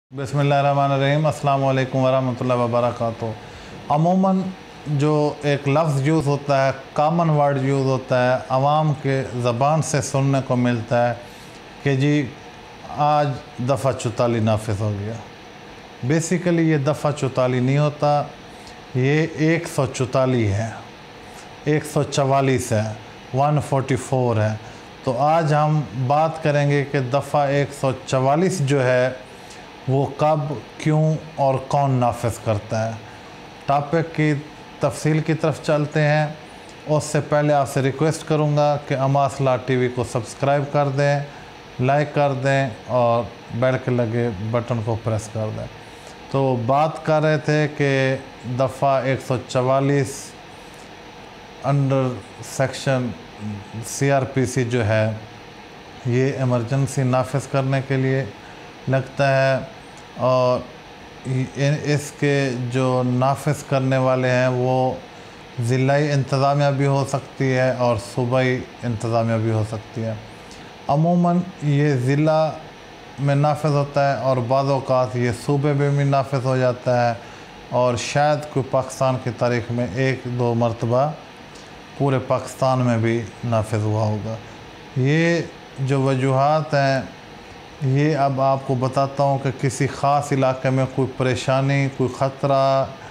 बिस्मिल्लाहिर्रहमानिर्रहीम अस्सलाम वालेकुम वरहमतुल्लाहि वबरकातुहू। अमूमन जो एक लफ्ज़ यूज़ होता है, कॉमन वर्ड यूज़ होता है, आवाम के ज़बान से सुनने को मिलता है कि जी आज दफ़ा 44 नाफिज हो गया। बेसिकली ये दफ़ा 44 नहीं होता, ये 144 है, 144 है, 144 है। तो आज हम बात करेंगे कि दफ़ा 144 जो है वो कब, क्यों और कौन नाफिज करता है। टॉपिक की तफसील की तरफ चलते हैं। उससे पहले आपसे रिक्वेस्ट करूंगा कि अमास लॉ टीवी को सब्सक्राइब कर दें, लाइक कर दें और बेल के लगे बटन को प्रेस कर दें। तो बात कर रहे थे कि दफ़ा 144 अंडर सेक्शन CRPC जो है ये इमरजेंसी नाफिज करने के लिए लगता है, और इसके जो नाफिज करने वाले हैं वो ज़िलाई इंतज़ामिया भी हो सकती है और सूबाई इंतज़ामिया भी हो सकती है। अमूमन ये ज़िला में नाफिज होता है और बाज़ औक़ात ये सूबे में भी नाफिज हो जाता है, और शायद कोई पाकिस्तान की तारीख़ में एक दो मरतबा पूरे पाकिस्तान में भी नाफिज हुआ होगा। ये जो वजूहात हैं ये अब आपको बताता हूँ कि किसी ख़ास इलाके में कोई परेशानी, कोई ख़तरा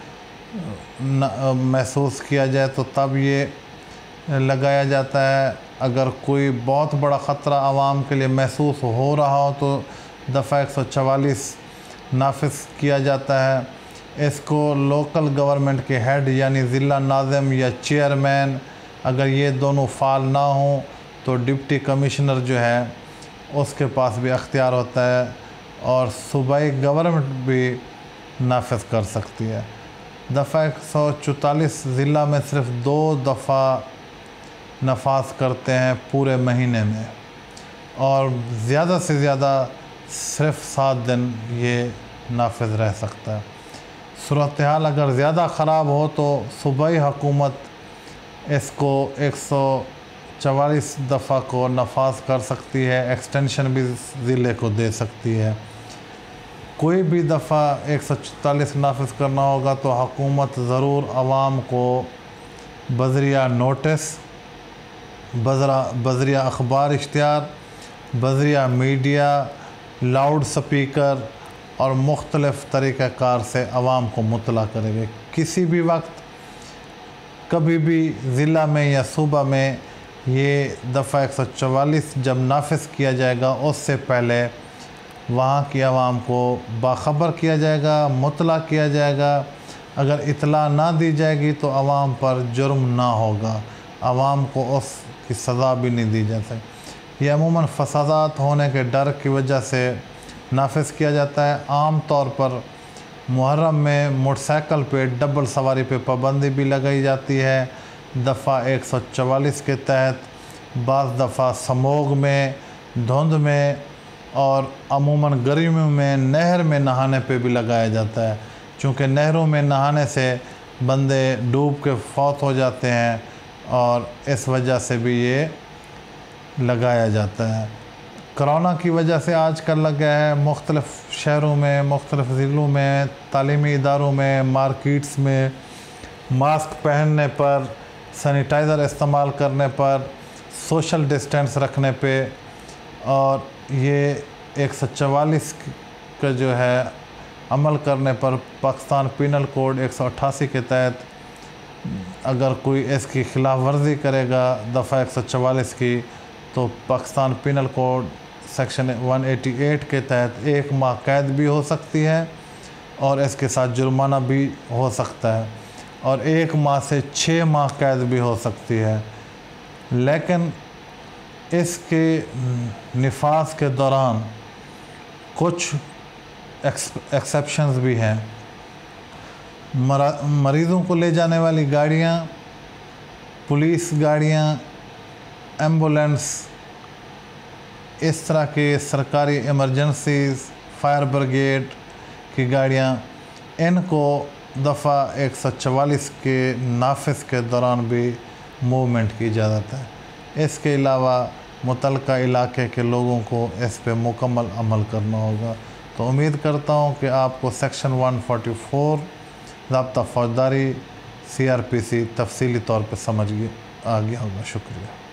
महसूस किया जाए तो तब ये लगाया जाता है। अगर कोई बहुत बड़ा ख़तरा आवाम के लिए महसूस हो रहा हो तो दफ़ा 144 नाफिज किया जाता है। इसको लोकल गवर्नमेंट के हेड यानी ज़िला नाज़िम या चेयरमैन, अगर ये दोनों फ़ाल ना हों तो डिप्टी कमिश्नर जो है उसके पास भी अख्तियार होता है, और सूबाई गवर्नमेंट भी नाफिज कर सकती है। दफ़ा 144 ज़िला में सिर्फ 2 दफ़ा नफाज करते हैं पूरे महीने में, और ज़्यादा से ज़्यादा सिर्फ 7 दिन ये नाफिज रह सकता है। सूरत हाल अगर ज़्यादा ख़राब हो तो सूबाई हुकूमत इसको 144 दफ़ा को नफाज कर सकती है, एक्सटेंशन भी ज़िले को दे सकती है। कोई भी दफ़ा 144 नाफिज करना होगा तो हुकूमत ज़रूर आवाम को बज़रिया नोटिस, बज़रिया अखबार इश्तिहार, बज़रिया मीडिया, लाउड स्पीकर और मुख्तलिफ़ तरीक़ाकार से आवाम को मुतला करेंगे। किसी भी वक्त कभी भी ज़िला में या सूबा में ये दफ़ा 144 जब नाफिज किया जाएगा उससे पहले वहाँ की आवाम को बाखबर किया जाएगा, मुतला किया जाएगा। अगर इतला ना दी जाएगी तो आवाम पर जुर्म ना होगा, आवाम को उसकी सज़ा भी नहीं दी जा सकती। यह अमूमन फसादात होने के डर की वजह से नाफिज किया जाता है। आम तौर पर मुहर्रम में मोटरसाइकिल पे डबल सवारी पे पाबंदी भी लगाई जाती है। दफ़ा 144 के तहत बाज़ दफ़ा समोग में, धुंध में और अमूमन गर्मियों में नहर में नहाने पे भी लगाया जाता है, चूँकि नहरों में नहाने से बंदे डूब के फौत हो जाते हैं, और इस वजह से भी ये लगाया जाता है। कोरोना की वजह से आजकल लग गया है मुख्तलिफ़ शहरों में, मुख्तलिफ़ ज़िलों में, तालीमी इदारों में, मार्केट्स में मास्क पहनने पर, सैनिटाइज़र इस्तेमाल करने पर, सोशल डिस्टेंस रखने पे, और ये 144 का जो है अमल करने पर पाकिस्तान पिनल कोड 188 के तहत अगर कोई इसकी खिलाफ वर्जी करेगा दफ़ा 144 की, तो पाकिस्तान पिनल कोड सेक्शन 188 के तहत 1 माह कैद भी हो सकती है और इसके साथ जुर्माना भी हो सकता है, और 1 माह से 6 माह कैद भी हो सकती है। लेकिन इसके निफाज के दौरान कुछ एक्सेप्शंस भी हैं। मरीज़ों को ले जाने वाली गाड़ियाँ, पुलिस गाड़ियाँ, एम्बुलेंस, इस तरह के सरकारी इमरजेंसीज़, फायर ब्रिगेड की गाड़ियाँ, इनको दफ़ा 144 के नाफिज के दौरान भी मूवमेंट की इजाज़त है। इसके अलावा मुतलका इलाके के लोगों को इस पे मुकम्मल अमल करना होगा। तो उम्मीद करता हूँ कि आपको सेक्शन 144 ज़ाब्ता फ़ौजदारी CRPC तफसीली तौर पर समझ आ गया होगा। शुक्रिया।